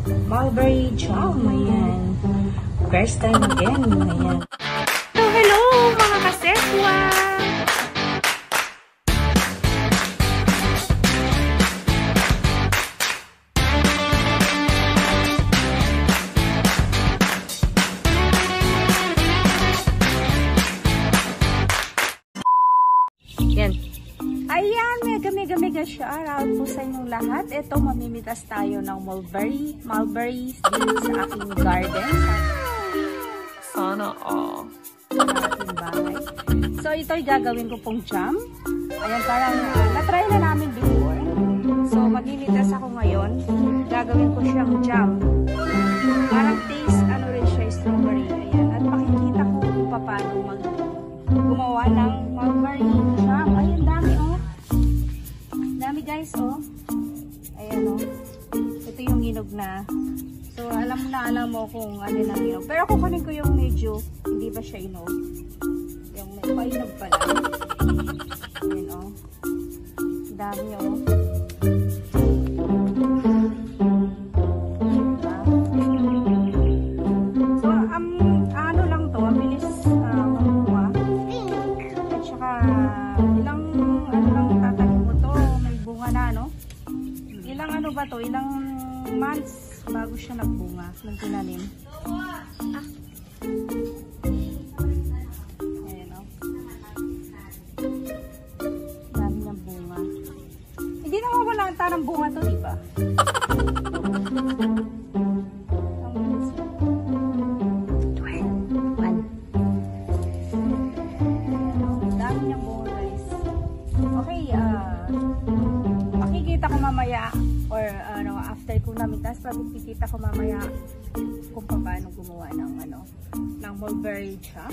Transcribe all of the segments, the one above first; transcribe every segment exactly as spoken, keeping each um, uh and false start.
mulberry jam. Ayan. First time again. Ayan. So, hello mga kaseswa! Yan. Ayan, mega mega mega shoutout po sa inyong lahat. Ito, mamimitas tayo ng mulberry, mulberries din sa aking garden. Sana all. Sa aking bahay. So, ito'y gagawin ko pong jam. Ayan, parang uh, na-try na namin before. So, mamimitas ako ngayon. Gagawin ko siyang jam. Parang taste, ano rin siya, strawberry. Ayan, at makikita ko kung paano mag gumawa ng mulberry jam. Ayan, dami oh. Dami guys oh. Ayan oh. Ito yung hinog na. So, alam na alam mo kung ano ng hinog. Pero kukunin ko yung medyo, hindi ba siya hinog? Yung may painog pa lang. Ayan oh. Dami oh. So, um, ano lang to, mabilis uh, makuha. At saka, ilang, ano lang tatanim mo to, may bunga na, no? Ilang ano ba to, ilang months bago siya nagbunga ng tinanim. Ah. Ayan o. Dami ng bunga. Hindi naman wala ang tanang bunga to, di ba? Dami niyang bunga guys. Okay, ah, makikita ko mamaya or ano, after kung namin tas makikita ko mamaya kung paano gumawa ng ano, ng mulberry jam.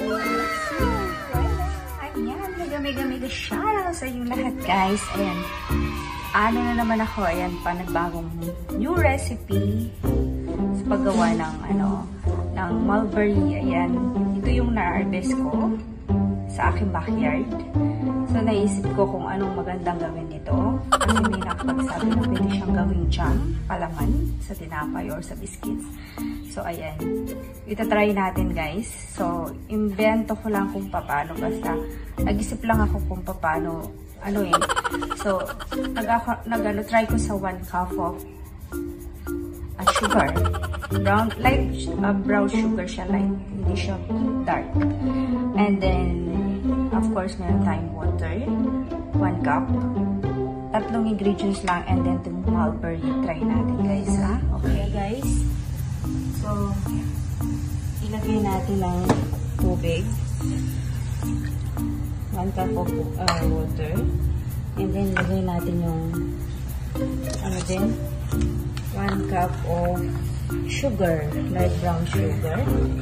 Ayan, mega mega mega shoutout sa inyo lahat guys. Ayan, ano na naman ako, ayan, panibagong new recipe sa paggawa ng ano, ng mulberry. Ayan, ito yung na-harvest ko sa aking backyard. So, naisip ko kung anong magandang gawin nito. Kasi may nakapagsabi na pwede siyang gawing jam, palaman, sa tinapay or sa biscuits. So, ayan. Itatry natin, guys. So, invento ko lang kung paano. Basta, nag-isip lang ako kung paano, ano eh. So, nag-try ko sa one cup of uh, sugar. Brown, light uh, brown sugar siya, light. Hindi siya dark. And then, of course, meron tayong water, one cup, tatlong ingredients lang, and then itong mulberry. Try natin, guys, ha? Okay, guys. So, ilagay natin ng tubig. One cup of uh, water. And then, ilagay natin yung, ano din, one cup of sugar, light brown sugar.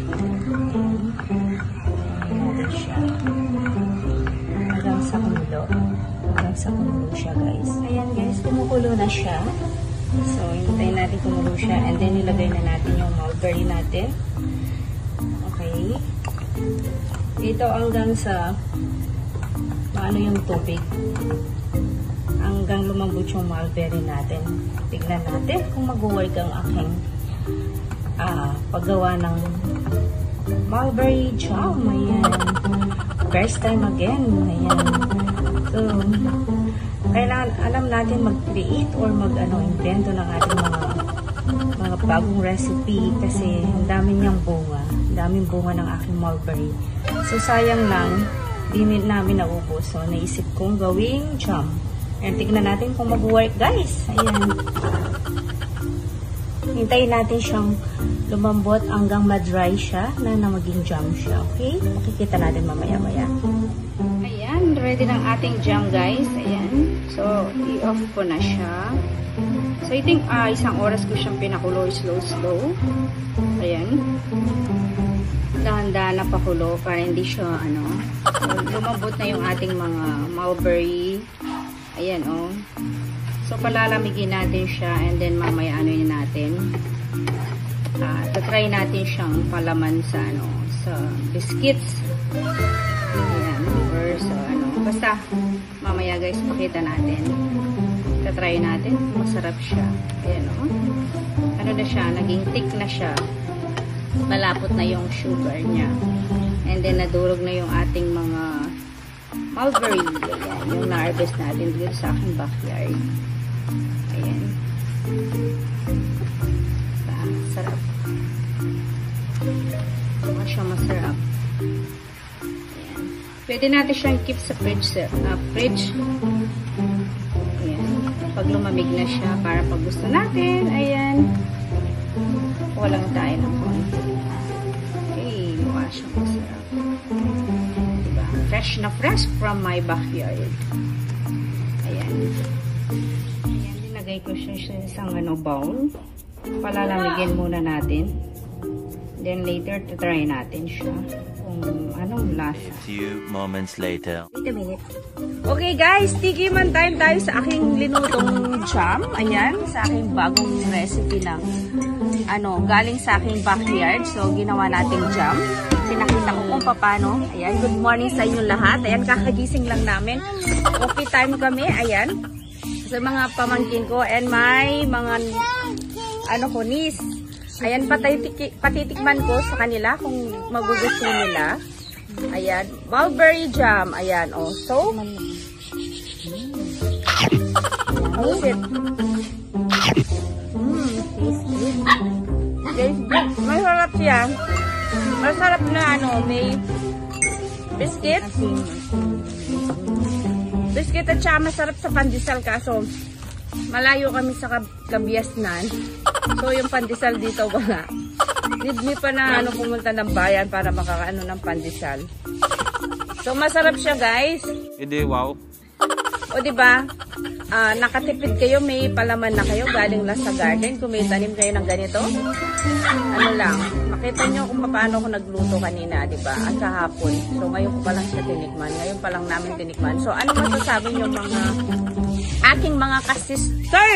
And, natin siya. Hanggang sa kumulo. Hanggang sa kumulo siya, guys. Ayan, guys. Kumukulo na siya. So, hintayin natin kumulo siya. And then, ilagay na natin yung mulberry natin. Okay. Dito hanggang sa paano yung tubig. Hanggang lumambot yung mulberry natin. Tignan natin kung mag-work ang aking uh, paggawa ng mulberry jam. Ayan. First time again. Ayan. So, kailangan alam natin mag-create or mag-ano, invento ng ating mga mga bagong recipe kasi ang dami niyang bunga. Ang daming bunga ng aking mulberry. So, sayang lang, di namin naubos. So, naisip kong gawing jam. Ayan, tignan natin kung mag-work, guys. Ayan. Hintayin natin siyang lumambot hanggang ma-dry siya na na maging jam siya. Okay? Makikita natin mamaya-maya. Ayan, ready ng ating jam, guys. Ayan. So, i-off ko na siya. So, I think uh, isang oras ko siyang pinakulo, slow-slow. Ayan. Dahan-dahan na pakulo para hindi siya, ano. So, lumambot na yung ating mga mulberry. Ayan, oh. So, palalamigin natin siya and then mamaya ano yun natin. Uh, tatry natin siyang palaman sa, ano, sa biscuits. Ayan, or sa, ano. Basta, mamaya guys, pakita natin. Tatry natin. Masarap siya. Ayan, oh. Ano ito siya, naging thick na siya. Malapot na yung sugar niya. And then, nadurog na yung ating mga mulberry. Ayan, yung na-harvest natin dito sa aking backyard. Ayan. Diba? Sarap. Mukha siya masarap. Ayan. Pwede natin siyang keep sa fridge. Uh, fridge. Ayan. Pag lumamig na siya, para pag gusto natin, ayan, walang tayo ng konti. Okay, mukha siya masarap. Diba? Fresh na fresh from my backyard. Ayan. Ayan, dinagay ko siya sa isang ano, bowl. Palalamigin muna natin. Then later, try natin siya kung anong lasa. A few moments later. Wait a minute. Okay guys, tikiman time tayo sa aking linutong jam. Ayan, sa aking bagong recipe ng ano, galing sa aking backyard. So, ginawa nating jam. Pinakita ko kung paano. Ayan, good morning sa inyong lahat. Ayan, kakagising lang namin. Coffee time kami. Ayan. Sa mga pamangkin ko and my mga ano ko, niece. Ayan, patitik patitikman ko sa kanila kung magugustuhan nila. Ayan, mulberry jam. Ayan, oh. So, how is it? Mmm, tastes good. Tastes good. Masarap siya. Masarap na ano, may biscuit. Biscuit at saka masarap sa pandesal, kaso malayo kami sa Kabiasnan. So, yung pandesal dito wala. Need me pa na ano, pumunta ng bayan para makakaano ng pandesal. So, masarap siya, guys. Hindi, wow. O, diba? Uh, nakatipid kayo, may palaman na kayo, galing lang sa garden. Kung may tanim kayo ng ganito, ano lang, makita nyo kung paano ako nagluto kanina, diba? At kahapon. So, ngayon ko pa lang siya tinikman. Ngayon pa lang namin tinikman. So, ano masasabi nyo mga aking mga kasister?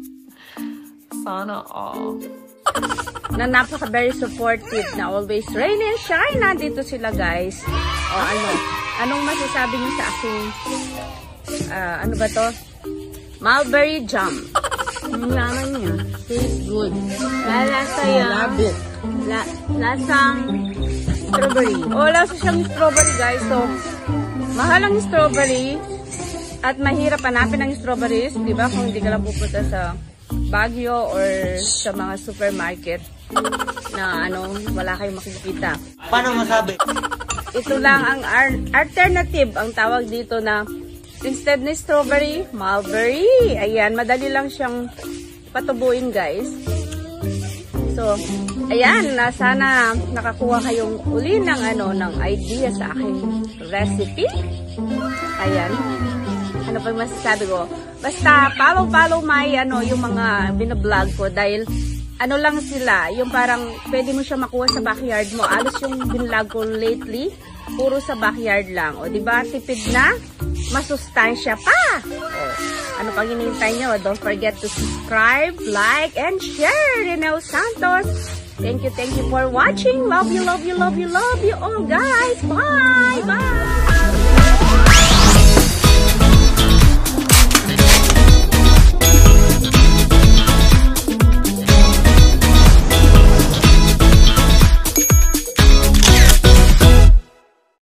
Sana all. Na napaka very supportive, na always rain and shine. Nandito sila, guys. O ano, anong masasabi niyo sa aking uh, ano ba to? Mulberry jam. Ang laman niya. Tastes good. Lalasa yan. Love it. La lasang strawberry. O, lasa siyang strawberry, guys. So, mahal ang strawberry at mahirap hanapin ang strawberries, di ba? Kung hindi ka lang pupunta sa Baguio or sa mga supermarket na ano, wala kayong makikita. Paano masabi? Ito lang ang alternative, ang tawag dito na instead na strawberry, mulberry. Ayan, madali lang siyang patubuin, guys. So, ayan, na sana nakakuha kayong uli ng ano, ng idea sa aking recipe. Ayan. Ano pa yung masasabi ko? Basta, follow-follow my, ano, yung mga binablog ko dahil, ano lang sila, yung parang, pwede mo siya makuha sa backyard mo. Alos yung binlog ko lately, puro sa backyard lang. O, diba, tipid na, masustansya pa. O, ano pang hinihintay nyo? Don't forget to subscribe, like, and share. Rene Santos. Thank you, thank you for watching. Love you, love you, love you, love you all, guys. Bye! Bye!